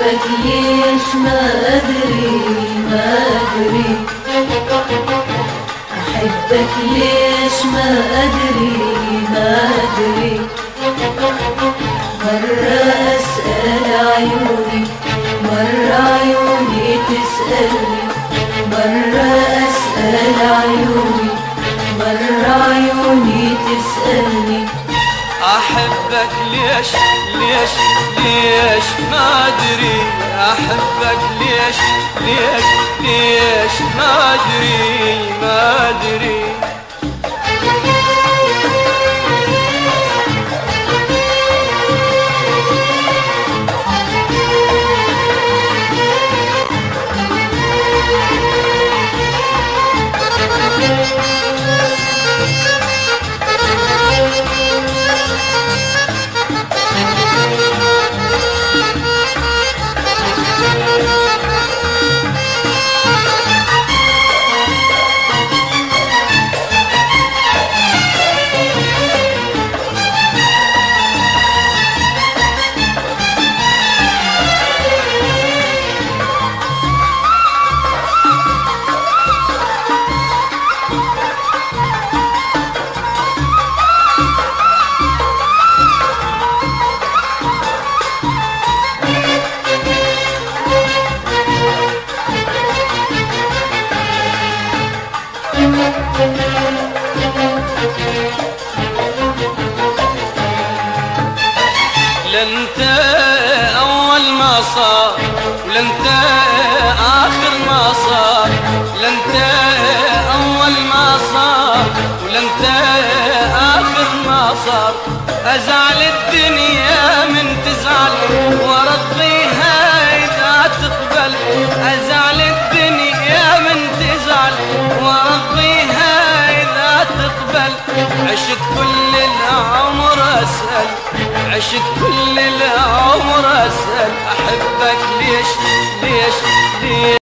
أحبك ليش ما أدري ما أدري، أحبك ليش ما أدري ما أدري. مرة أسأل عيوني، مرة عيوني تسألني، مرة أسأل عيوني، مرة عيوني تسألني. أحبك ليش ليش ليش ما أدري، أحبك ليش ليش ليش ما أدري ما أدري. لنت أول ما صار ولنت آخر ما صار، لنت أول ما صار ولنت آخر ما صار. أزعل الدنيا من تزعل وارضيها إذا تقبل، أزعل الدنيا من تزعل وارضيها إذا تقبل. عشت كل العمر أسأل، عشت كل العمر أسأل، أحبك ليش ليش ليش.